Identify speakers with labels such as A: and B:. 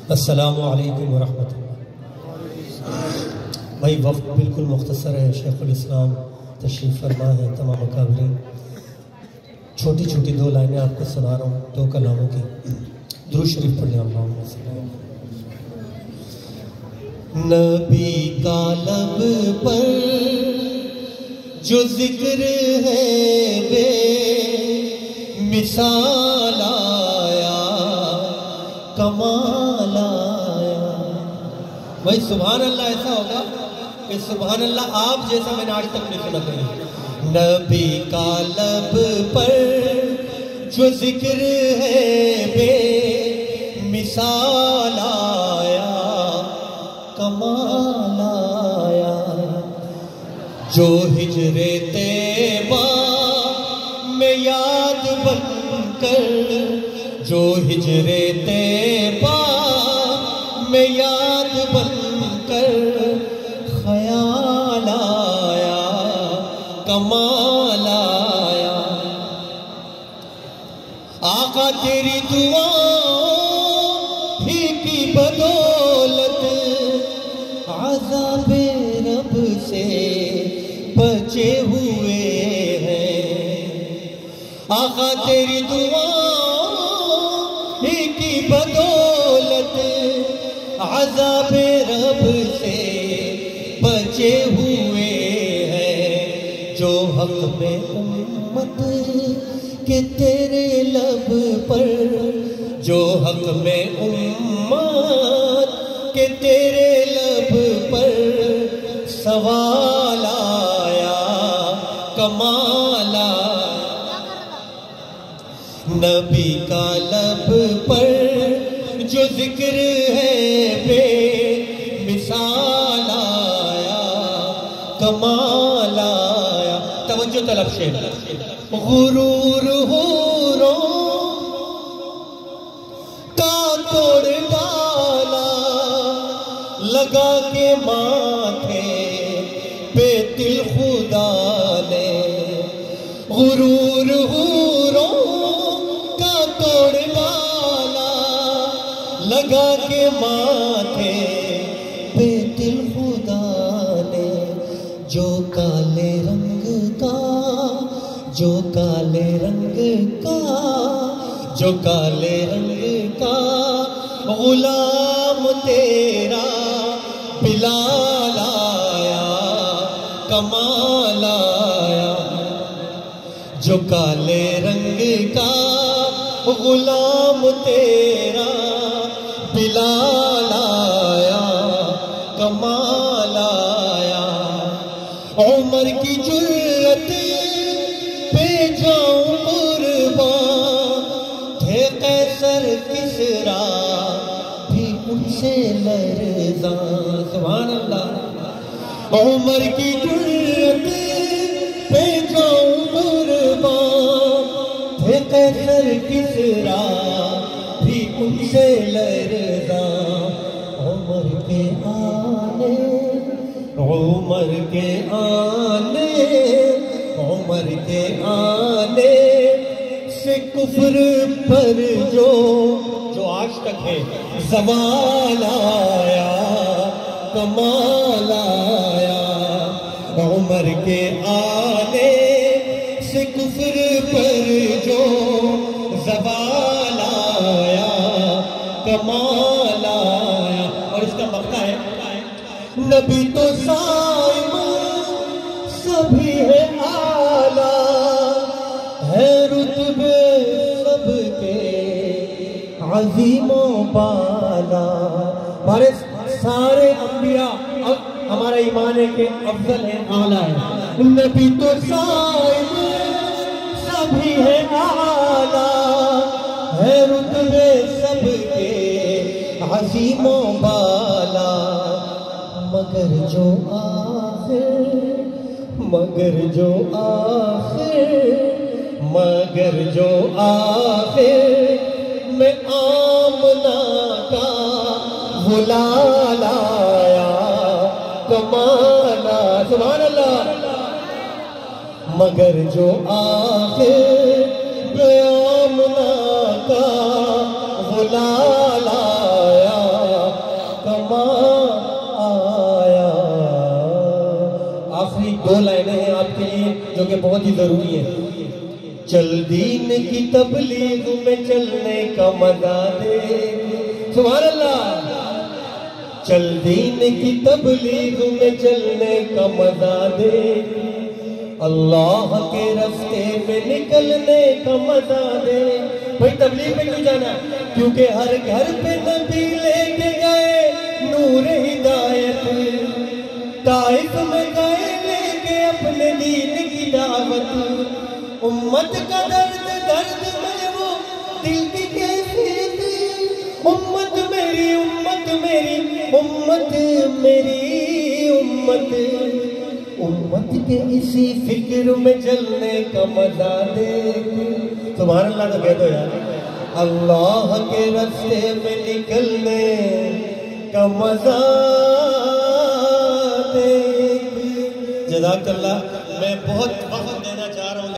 A: السلام علیکم ورحمۃ اللہ۔ بھائی وقت بالکل مختصر ہے، شیخ الاسلام تشریف فرما ہے، تمام اکابرین۔ چھوٹی چھوٹی 2 لائنیں آپ کو سنا رہا ہوں، 2 کلاموں کی۔ درود شریف پڑھ لیں اللہم صلی اللہ علیہ وسلم۔ نبی کا لب پر جو ذکر ہے بے مثال آیا، کمال آیا۔ بھائی سبحان اللہ ایسا ہوگا کہ سبحان اللہ آپ جیسا میں نے آج تک نہیں سنا کہیں۔ نبی کا لب پر جو ذکر ہے بے مثال آیا، کمال آیا۔ جو ہجر طیبہ میں یاد بن کر، جو ہجر طیبہ میں یاد بن کر خیال آیا، کمال آیا۔ آقا تیری دعا ہی کی بدولت عذاب رب سے بچے ہوئے ہیں۔ آقا تیری دعا ہی کی بدولت عذاب رب سے بچے ہوئے ہیں۔ جو حق میں امت کہ تیرے لب پر، جو حق میں امت کہ تیرے لب پر سوال آیا، کمال آیا۔ نبی کا لب پر جو ذکر ہے بے مثال آیا، کمال آیا۔ توجہ طلب شیخ۔ غرور حوروں کا توڑ ڈالا، لگا کے ماتھے پہ دل خدا نے۔ غرور حوروں کا توڑ ڈالا، لگا کے ماتھے پہ دل خدا نے۔ جو کالے رنگ کا، جو کالے رنگ کا، جو کالے رنگ کا غلام تیرا بلال آیا، کمال آیا۔ جو کالے رنگ کا غلام تیرا بلال آیا، کمال آیا۔ عمر کی جرت پہ جاؤں قربان، تھے قیصر کسریٰ بھی ان سے لرزاں۔ سبحان اللہ۔ عمر کی جرت پہ جاؤں قربان، تھے قیصر کسریٰ بھی ان سے لرزاں۔ عمر کے آنے، عمر کے آنے، عمر کے آنے سے کفر پر جو آج تک ہے زوال آیا، کمال آیا۔ عمر کے آنے سے کفر پر جو زوال آیا، کمال آیا۔ اور اس کا مقطع ہے، نبی تو صائم سبھی ہے اعلیٰ، ہے رتبے سب کے عظیم و بالا۔ ہمارے سارے انبیاء ہمارا ایمان ہے کہ افضل ہے، اعلیٰ ہے۔ نبی تو صائم سبھی ہے اعلیٰ، ہے رتبے سب کے عظیم و بالا۔ مگر جو آخر، مگر جو آخر، مگر جو آخر میں آمنہ کا غلال آیا، کمال آیا۔ سبحان اللہ۔ مگر جو آخر میں آمنہ کا غلال آیا، یہ بہت ہی ضروری ہے. چل دین کی تبلیغ میں چلنے کا مزہ دے. سبحان اللہ. چل دین کی تبلیغ میں چلنے کا مزہ دے. اللہ کے راستے میں نکلنے کا مزہ دے. بھائی تبلیغ میں کیوں جانا ہے؟ کیونکہ ہر گھر پہ نبی لے کے گئے نور ہدایت. طائف میں گئے لے کے اپنے دین کی دعوت. امت کا درد درد میں وہ دل کی کیفیت. امت میری امت میری امت میری امت. امت کے اسی فکر میں چلنے کا مزہ دے. سبحان اللہ تو کہہ دو یار. اللہ کے راستے میں نکلنے کا مزہ دے. جزاک اللہ. میں بہت وقت دینا چاہ رہا ہوں.